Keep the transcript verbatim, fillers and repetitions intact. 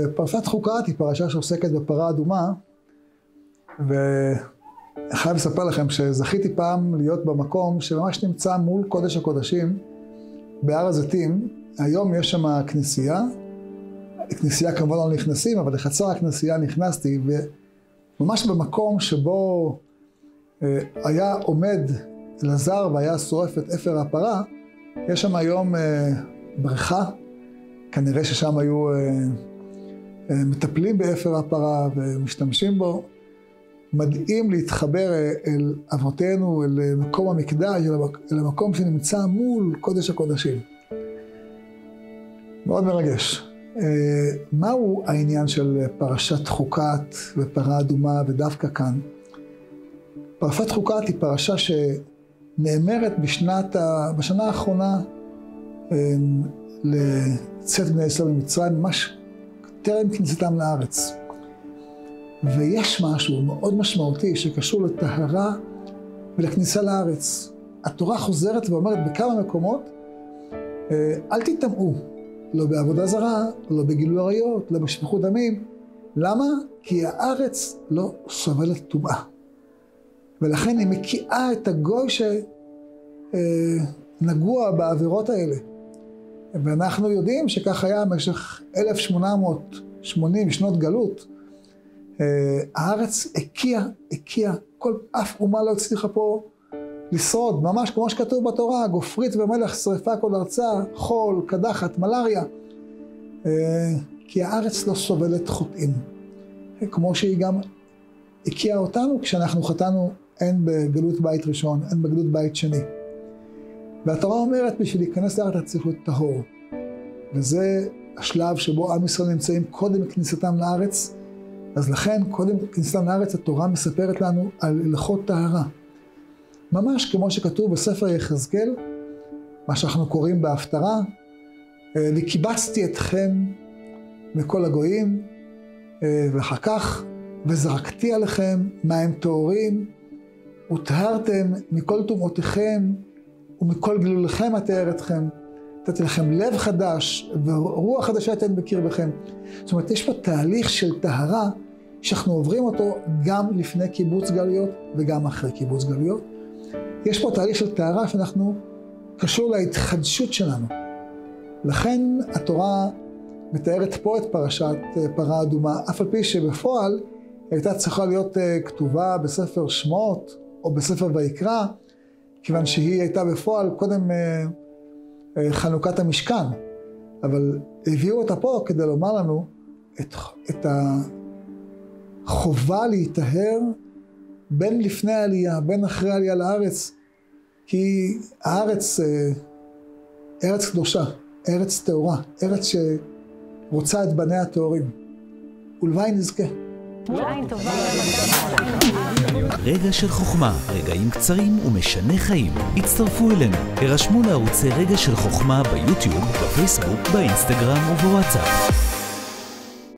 פרשת חוקת היא פרשה שעוסקת בפרה אדומה, וחייב לספר לכם שזכיתי פעם להיות במקום שממש נמצא מול קודש הקודשים, בהר הזיתים. היום יש שם כנסייה, כנסייה כמובן לא נכנסים, אבל לחצר הכנסייה נכנסתי, וממש במקום שבו אה, היה עומד אלעזר והיה שורף את אפר הפרה, יש שם היום אה, בריכה, כנראה ששם היו אה, אה, מטפלים באפר הפרה ומשתמשים בו. מדהים להתחבר אל אבותינו, אל מקום המקדש, אל המקום שנמצא מול קודש הקודשים. מאוד מרגש. מהו העניין של פרשת חוקת ופרה אדומה ודווקא כאן? פרשת חוקת היא פרשה שנאמרת בשנת, בשנה האחרונה לצאת בני ישראל ממצרים, ממש טרם כניסתם לארץ. ויש משהו מאוד משמעותי שקשור לטהרה ולכניסה לארץ. התורה חוזרת ואומרת בכמה מקומות, אל תטמאו, לא בעבודה זרה, לא בגילוי עריות, לא בשפיכות דמים. למה? כי הארץ לא סובלת טומאה. ולכן היא מקיאה את הגוי שנגוע בעבירות האלה. ואנחנו יודעים שכך היה במשך אלף שמונה מאות ושמונים שנות גלות. הארץ הקיאה, הקיאה, כל אף אומה לא הצליחה פה לשרוד, ממש כמו שכתוב בתורה, גופרית ומלח שריפה כל ארצה, חול, קדחת, מלריה. כי הארץ לא סובלת חוטאים. כמו שהיא גם הקיאה אותנו כשאנחנו חטאנו, הן בגלות בית ראשון, הן בגלות בית שני. והתורה אומרת, בשביל להיכנס לארץ צריך להיות טהור. וזה השלב שבו עם ישראל נמצאים קודם כניסתם לארץ. אז לכן, קודם כניסתם לארץ, התורה מספרת לנו על הלכות טהרה. ממש כמו שכתוב בספר יחזקאל, מה שאנחנו קוראים בהפטרה, וקיבצתי אתכם מכל הגויים, ואחר כך, וזרקתי עליכם מים טהורים, וטהרתם מכל טומאותיכם, ומכל גלוליכם אטהר אתכם. נתתי לכם לב חדש, ורוח חדשה אתן בקרבכם. זאת אומרת, יש פה תהליך של טהרה, שאנחנו עוברים אותו גם לפני קיבוץ גלויות, וגם אחרי קיבוץ גלויות. יש פה תהליך של טהרה שאנחנו קשור להתחדשות שלנו. לכן התורה מתארת פה את פרשת פרה אדומה, אף על פי שבפועל הייתה צריכה להיות כתובה בספר שמות או בספר ויקרא, כיוון שהיא הייתה בפועל קודם חנוכת המשכן. אבל הביאו אותה פה כדי לומר לנו את, את החובה להיטהר בין לפני העלייה, בין אחרי העלייה לארץ, כי הארץ ארץ קדושה, ארץ טהורה, ארץ שרוצה את בניה הטהורים. ולוואי נזכה. רגע של חוכמה, רגעים קצרים ומשנה חיים. הצטרפו אלינו, הרשמו לערוצי רגע של חוכמה ביוטיוב, בפייסבוק, באינסטגרם ובוואטסאפ.